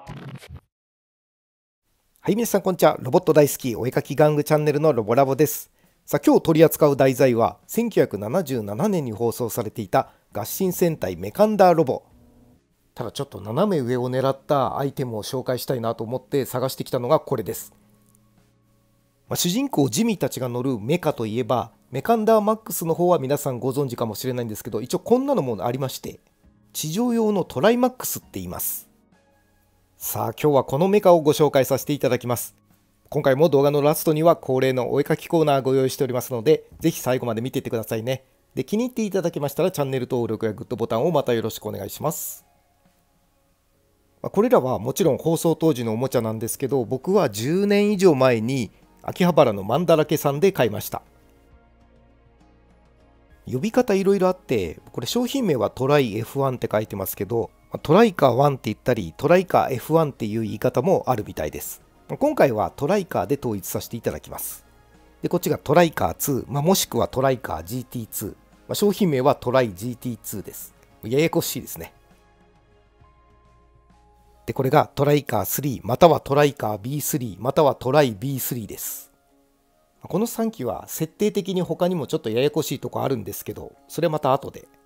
はい、皆さんこんにちは。ロボット大好きお絵かき玩具チャンネルのロボラボです。さあ、今日取り扱う題材は1977年に放送されていた合心戦隊メカンダーロボ。ただちょっと斜め上を狙ったアイテムを紹介したいなと思って探してきたのがこれです。主人公ジミーたちが乗るメカといえばメカンダーマックスの方は皆さんご存知かもしれないんですけど、一応こんなのもありまして、地上用のトライマックスって言います。さあ、今日はこのメカをご紹介させていただきます。今回も動画のラストには恒例のお絵かきコーナーご用意しておりますので、ぜひ最後まで見ていってくださいね。で、気に入っていただけましたらチャンネル登録やグッドボタンをまたよろしくお願いします。これらはもちろん放送当時のおもちゃなんですけど、僕は10年以上前に秋葉原のマンダラケさんで買いました。呼び方いろいろあって、これ商品名はトライ F1 って書いてますけど、トライカー1って言ったり、トライカー F1 っていう言い方もあるみたいです。今回はトライカーで統一させていただきます。で、こっちがトライカー2、もしくはトライカー GT2。商品名はトライ GT2 です。ややこしいですね。で、これがトライカー3、またはトライカー B3、またはトライ B3 です。この3機は設定的に他にもちょっとややこしいとこあるんですけど、それはまた後で。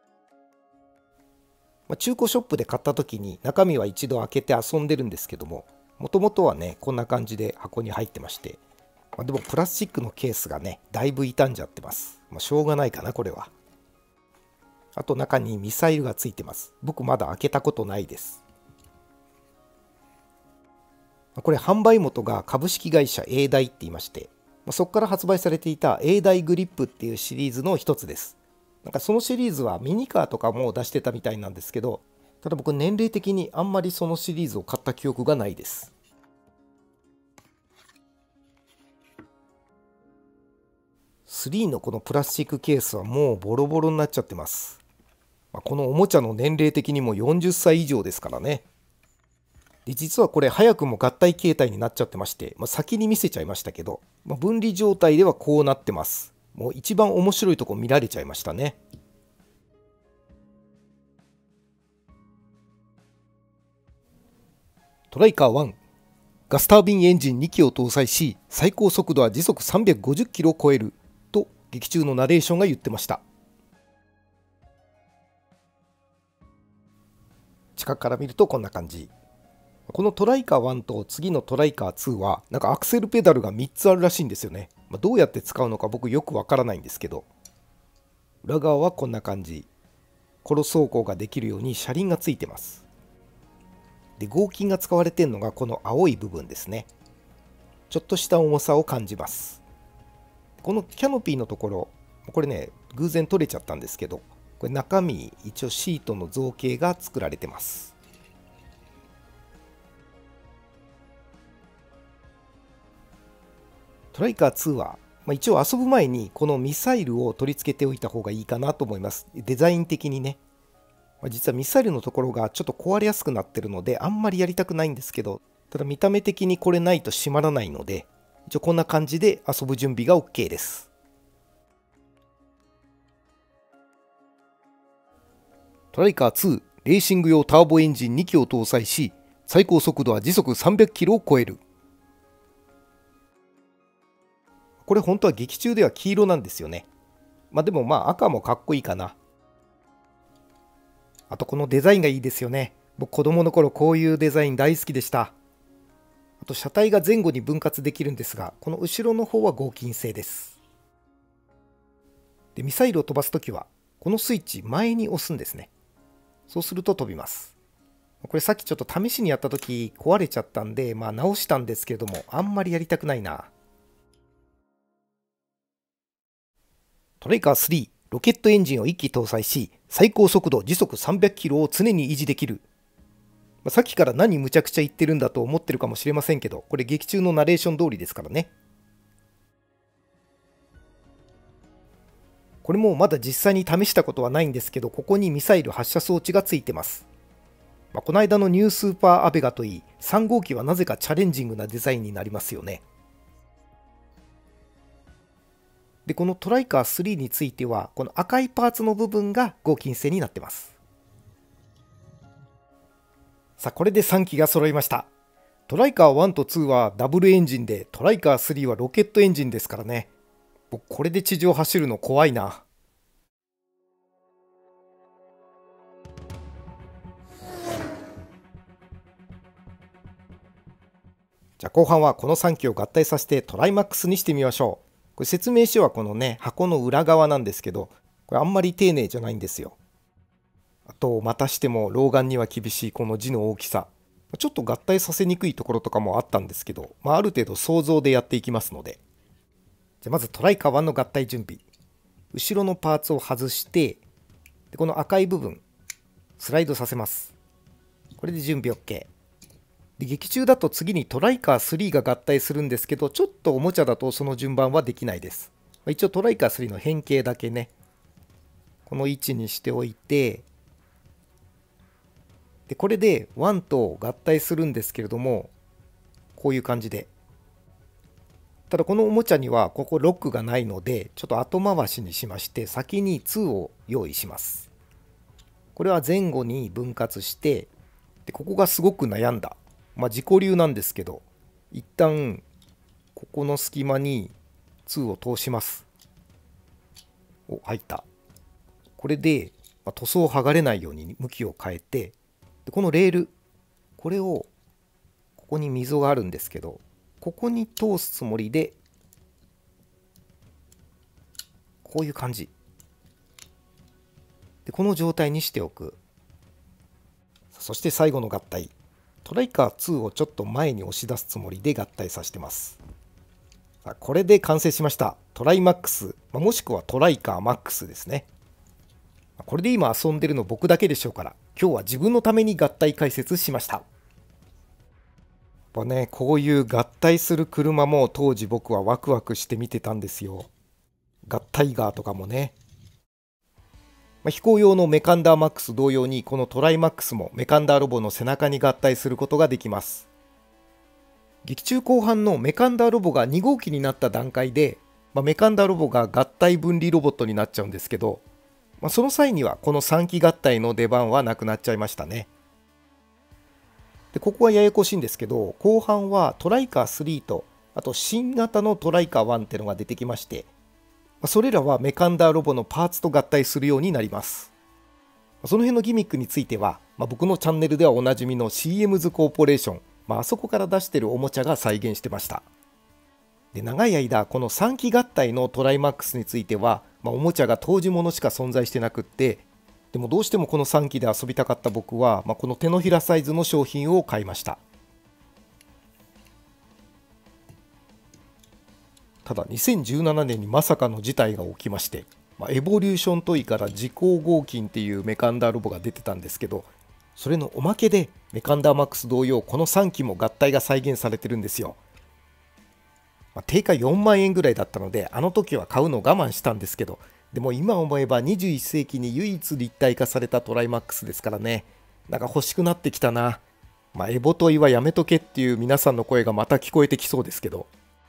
中古ショップで買った時に中身は一度開けて遊んでるんですけども、もともとはね、こんな感じで箱に入ってまして、でもプラスチックのケースがね、だいぶ傷んじゃってます。しょうがないかな、これは。あと中にミサイルがついてます。僕まだ開けたことないです。これ販売元が株式会社 A ダイって言いまして、そこから発売されていた A ダイグリップっていうシリーズの一つです。なんかそのシリーズはミニカーとかも出してたみたいなんですけど、ただ僕年齢的にあんまりそのシリーズを買った記憶がないです。3のこのプラスチックケースはもうボロボロになっちゃってます。このおもちゃの年齢的にも40歳以上ですからね。で、実はこれ早くも合体形態になっちゃってまして、先に見せちゃいましたけど、分離状態ではこうなってます。もう一番面白いとこ見られちゃいましたね。トライカー1、ガスタービンエンジン2機を搭載し、最高速度は時速350キロを超えると劇中のナレーションが言ってました。近くから見るとこんな感じ。このトライカー1と次のトライカー2はなんかアクセルペダルが3つあるらしいんですよね。どうやって使うのか僕よくわからないんですけど、裏側はこんな感じ。コロ走行ができるように車輪がついてます。で、合金が使われているのがこの青い部分ですね。ちょっとした重さを感じます。このキャノピーのところ、これね、偶然取れちゃったんですけど、これ中身一応シートの造形が作られてます。トライカー2は、一応遊ぶ前にこのミサイルを取り付けておいた方がいいかなと思います。デザイン的にね。実はミサイルのところがちょっと壊れやすくなってるのであんまりやりたくないんですけど、ただ見た目的にこれないと閉まらないので、一応こんな感じで遊ぶ準備が OK です。トライカー2、レーシング用ターボエンジン2機を搭載し、最高速度は時速300キロを超える。これ本当は劇中では黄色なんですよね。でも赤もかっこいいかな。あとこのデザインがいいですよね。僕子供の頃こういうデザイン大好きでした。あと車体が前後に分割できるんですが、この後ろの方は合金製です。で、ミサイルを飛ばすときはこのスイッチ前に押すんですね。そうすると飛びます。これさっきちょっと試しにやったとき壊れちゃったんで、直したんですけれども、あんまりやりたくないな。トライカー3、ロケットエンジンを1機搭載し、最高速度時速300キロを常に維持できる。さっきから何むちゃくちゃ言ってるんだと思ってるかもしれませんけど、これ劇中のナレーション通りですからね。これもまだ実際に試したことはないんですけど、ここにミサイル発射装置がついてます。この間のニュースーパーアベガといい、3号機はなぜかチャレンジングなデザインになりますよね。で、このトライカー3については、この赤いパーツの部分が合金製になってます。 さあこれで3機が揃いました。トライカー1と2はダブルエンジンで、トライカー3はロケットエンジンですからね。僕これで地上走るの怖いな。じゃあ後半はこの3機を合体させてトライマックスにしてみましょう。これ説明書はこのね、箱の裏側なんですけど、これあんまり丁寧じゃないんですよ。あと、またしても老眼には厳しいこの字の大きさ。ちょっと合体させにくいところとかもあったんですけど、ある程度想像でやっていきますので。じゃあまずトライカー1の合体準備。後ろのパーツを外して、でこの赤い部分、スライドさせます。これで準備 OK。で劇中だと次にトライカー3が合体するんですけど、ちょっとおもちゃだとその順番はできないです。一応トライカー3の変形だけね、この位置にしておいて、でこれで1と合体するんですけれども、こういう感じで。ただこのおもちゃにはここロックがないので、ちょっと後回しにしまして、先に2を用意します。これは前後に分割して、でここがすごく悩んだ。自己流なんですけど、一旦ここの隙間に2を通します。お、入った。これで、塗装剥がれないように向きを変えて、でこのレール、これをここに溝があるんですけど、ここに通すつもりで、こういう感じでこの状態にしておく。そして最後の合体、トライカー2をちょっと前に押し出すつもりで合体させてます。これで完成しました。トライマックス、もしくはトライカーマックスですね。これで今遊んでるの僕だけでしょうから、今日は自分のために合体解説しました。こういう合体する車も当時僕はワクワクして見てたんですよ。合体ガーとかもね。飛行用のメカンダーマックス同様に、このトライマックスもメカンダーロボの背中に合体することができます。劇中後半のメカンダーロボが2号機になった段階で、メカンダーロボが合体分離ロボットになっちゃうんですけど、その際にはこの3機合体の出番はなくなっちゃいましたね。でここはややこしいんですけど、後半はトライカー3と、あと新型のトライカー1っていうのが出てきまして、それらはメカンダーロボのパーツと合体するようになります。その辺のギミックについては、僕のチャンネルではおなじみの CM's コーポレーション、あそこから出してるおもちゃが再現してました。で長い間この3機合体のトライマックスについては、おもちゃが当時ものしか存在してなくって、でもどうしてもこの3機で遊びたかった僕は、この手のひらサイズの商品を買いました。ただ2017年にまさかの事態が起きまして、エボリューショントイから自公合金っていうメカンダーロボが出てたんですけど、それのおまけでメカンダーマックス同様この3機も合体が再現されてるんですよ。定価4万円ぐらいだったので、あの時は買うのを我慢したんですけど、でも今思えば21世紀に唯一立体化されたトライマックスですからね。なんか欲しくなってきたな。エボトイはやめとけっていう皆さんの声がまた聞こえてきそうですけど。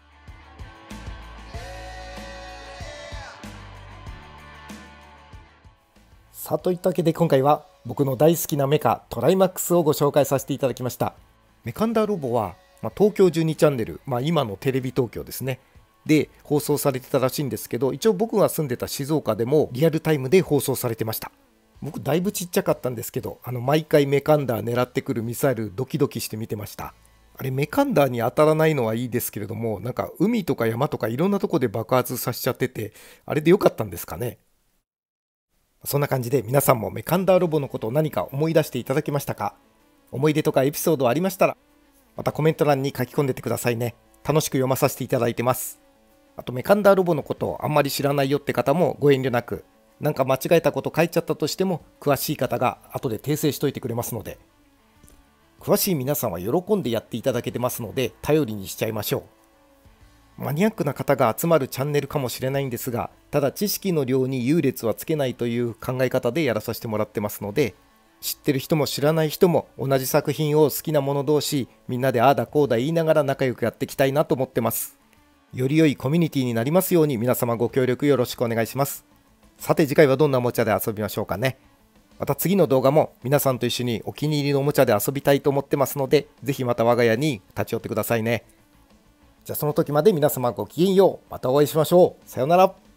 さあといったわけで今回は僕の大好きなメカトライマックスをご紹介させていただきました。メカンダーロボは、東京12チャンネル、今のテレビ東京ですねで放送されてたらしいんですけど、一応僕が住んでた静岡でもリアルタイムで放送されてました。僕だいぶちっちゃかったんですけど、毎回メカンダー狙ってくるミサイルドキドキして見てました。あれメカンダーに当たらないのはいいですけれども、なんか海とか山とかいろんなとこで爆発させちゃってて、あれでよかったんですかね。そんな感じで皆さんもメカンダーロボのことを何か思い出していただけましたか？思い出とかエピソードありましたら、またコメント欄に書き込んでてくださいね。楽しく読まさせていただいてます。あとメカンダーロボのことをあんまり知らないよって方もご遠慮なく、なんか間違えたこと書いちゃったとしても詳しい方が後で訂正しといてくれますので、詳しい皆さんは喜んでやっていただけてますので頼りにしちゃいましょう。マニアックな方が集まるチャンネルかもしれないんですが、ただ知識の量に優劣はつけないという考え方でやらさせてもらってますので、知ってる人も知らない人も同じ作品を好きな者同士みんなでああだこうだ言いながら仲良くやっていきたいなと思ってます。より良いコミュニティになりますように皆様ご協力よろしくお願いします。さて次回はどんなおもちゃで遊びましょうかね。 また次の動画も皆さんと一緒にお気に入りのおもちゃで遊びたいと思ってますので、ぜひまた我が家に立ち寄ってくださいね。じゃあその時まで皆様ごきげんよう。またお会いしましょう。さようなら。